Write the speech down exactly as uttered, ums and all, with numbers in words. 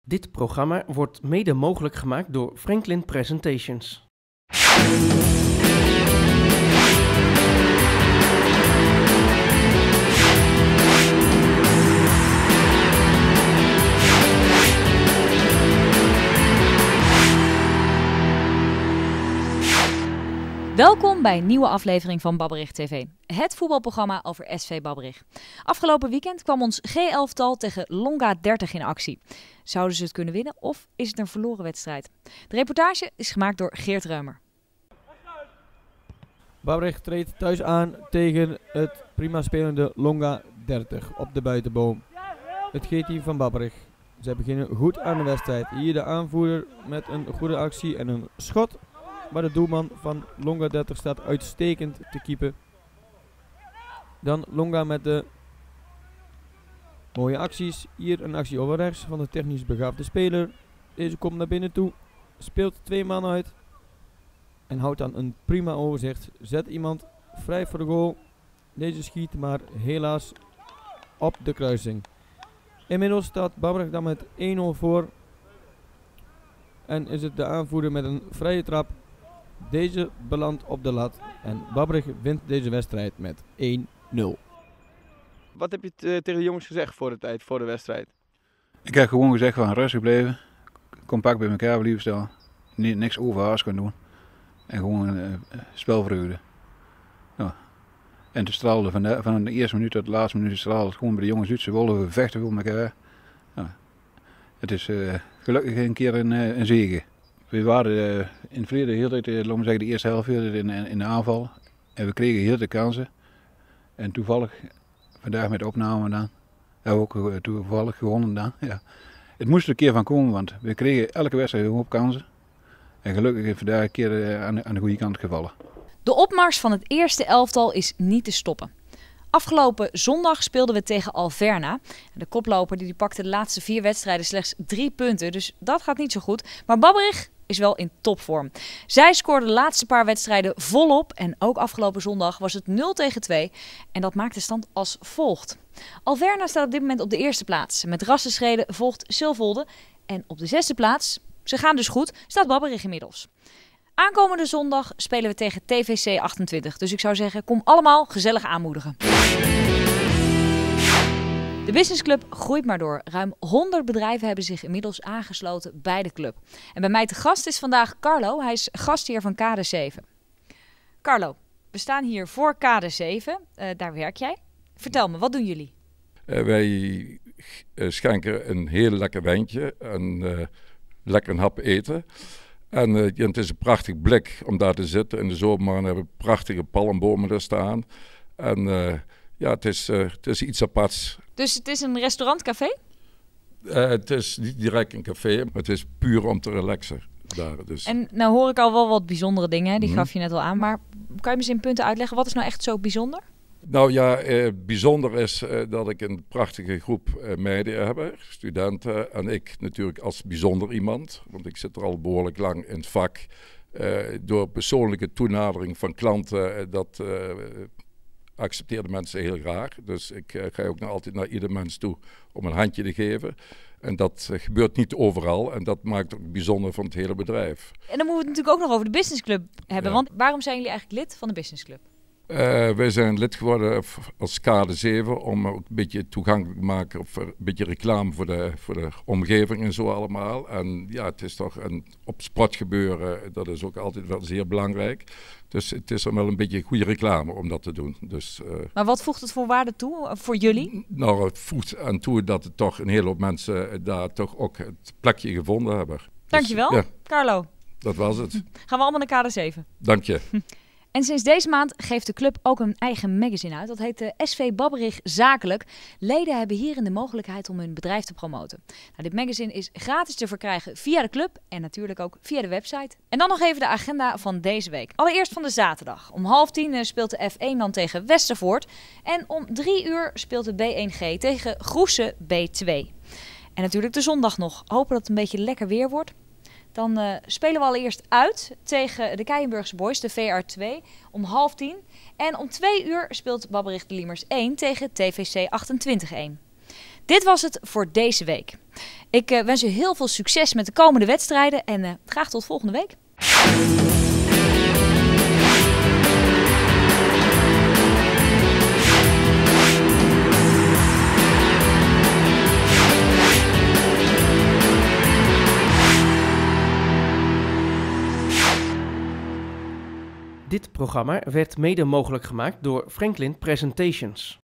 Dit programma wordt mede mogelijk gemaakt door Franklin Presentations. Welkom bij een nieuwe aflevering van Babberich T V, het voetbalprogramma over S V Babberich. Afgelopen weekend kwam ons G-elftal tegen Longa dertig in actie. Zouden ze het kunnen winnen of is het een verloren wedstrijd? De reportage is gemaakt door Geert Reumer. Babberich treedt thuis aan tegen het prima spelende Longa dertig op de buitenboom. Het G-team van Babberich. Zij beginnen goed aan de wedstrijd. Hier de aanvoerder met een goede actie en een schot. Maar de doelman van Longa dertig staat uitstekend te keepen. Dan Longa met de mooie acties. Hier een actie over rechts van de technisch begaafde speler. Deze komt naar binnen toe. Speelt twee man uit. En houdt dan een prima overzicht. Zet iemand vrij voor de goal. Deze schiet maar helaas op de kruising. Inmiddels staat Babberich dan met één nul voor. En is het de aanvoerder met een vrije trap. Deze belandt op de lat en Babberich wint deze wedstrijd met één nul. Wat heb je t- tegen de jongens gezegd voor de tijd, voor de wedstrijd? Ik heb gewoon gezegd van rustig blijven, compact bij elkaar blijven staan, Ni- niks overhaast kunnen doen en gewoon uh, spelvreugde. Ja. En te straalde van de, van de eerste minuut tot de laatste minuut straalde het gewoon bij de jongens uit, ze wilden we vechten voor elkaar. Ja. Het is uh, gelukkig een keer een, uh, een zege. We waren uh, in het verleden heel de tijd, uh, laten we zeggen de eerste helft in, in, in de aanval. En we kregen heel de kansen. En toevallig, vandaag met de opname dan, hebben we ook uh, toevallig gewonnen dan. Ja. Het moest er een keer van komen, want we kregen elke wedstrijd een hoop kansen. En gelukkig is vandaag een keer uh, aan, de, aan de goede kant gevallen. De opmars van het eerste elftal is niet te stoppen. Afgelopen zondag speelden we tegen Alverna. De koploper die pakte de laatste vier wedstrijden slechts drie punten, dus dat gaat niet zo goed. Maar Babberich is wel in topvorm. Zij scoorde de laatste paar wedstrijden volop en ook afgelopen zondag was het nul tegen twee. En dat maakt de stand als volgt. Alverna staat op dit moment op de eerste plaats. Met rassenschreden volgt Silvolde. En op de zesde plaats, ze gaan dus goed, staat Babberich inmiddels. Aankomende zondag spelen we tegen T V C achtentwintig. Dus ik zou zeggen, kom allemaal gezellig aanmoedigen. De businessclub groeit maar door. Ruim honderd bedrijven hebben zich inmiddels aangesloten bij de club. En bij mij te gast is vandaag Carlo. Hij is gastheer van K D zeven. Carlo, we staan hier voor K D zeven. Uh, daar werk jij. Vertel me, wat doen jullie? Uh, wij uh, schenken een heel lekker wijntje en uh, lekker een hap eten. En uh, ja, het is een prachtig blik om daar te zitten. In de zomer hebben we prachtige palmbomen daar staan. En uh, ja, het is, uh, het is iets aparts. Dus het is een restaurantcafé? Uh, het is niet direct een café, maar het is puur om te relaxen daar. Dus. En nou hoor ik al wel wat bijzondere dingen, die Mm-hmm. gaf je net al aan. Maar kan je me eens in punten uitleggen, wat is nou echt zo bijzonder? Nou ja, eh, bijzonder is eh, dat ik een prachtige groep eh, meiden heb, studenten. En ik natuurlijk als bijzonder iemand, want ik zit er al behoorlijk lang in het vak. Eh, door persoonlijke toenadering van klanten, eh, dat uh, accepteerden mensen heel graag. Dus ik uh, ga ook nog altijd naar ieder mens toe om een handje te geven. En dat uh, gebeurt niet overal en dat maakt het ook bijzonder van het hele bedrijf. En dan moeten we het natuurlijk ook nog over de businessclub hebben. Ja. Want waarom zijn jullie eigenlijk lid van de businessclub? Uh, wij zijn lid geworden als K D zeven om ook een beetje toegankelijk te maken, of een beetje reclame voor de, voor de omgeving en zo allemaal. En ja, het is toch een op sport gebeuren, dat is ook altijd wel zeer belangrijk. Dus het is dan wel een beetje goede reclame om dat te doen. Dus, uh, maar wat voegt het voor waarde toe voor jullie? Nou, het voegt aan toe dat er toch een hele hoop mensen daar toch ook het plekje gevonden hebben. Dankjewel, dus, ja, Carlo. Dat was het. Gaan we allemaal naar K D zeven. Dank je. En sinds deze maand geeft de club ook een eigen magazine uit. Dat heet de S V Babberich Zakelijk. Leden hebben hierin de mogelijkheid om hun bedrijf te promoten. Nou, dit magazine is gratis te verkrijgen via de club en natuurlijk ook via de website. En dan nog even de agenda van deze week. Allereerst van de zaterdag. Om half tien speelt de F één dan tegen Westervoort. En om drie uur speelt de B één G tegen Groese B twee. En natuurlijk de zondag nog. Hopen dat het een beetje lekker weer wordt. Dan uh, spelen we allereerst uit tegen de Keienburgse Boys, de V R twee, om half tien. En om twee uur speelt Babberich de Liemers één tegen T V C achtentwintig één. Dit was het voor deze week. Ik uh, wens u heel veel succes met de komende wedstrijden en uh, graag tot volgende week. Dit programma werd mede mogelijk gemaakt door Franklin Presentations.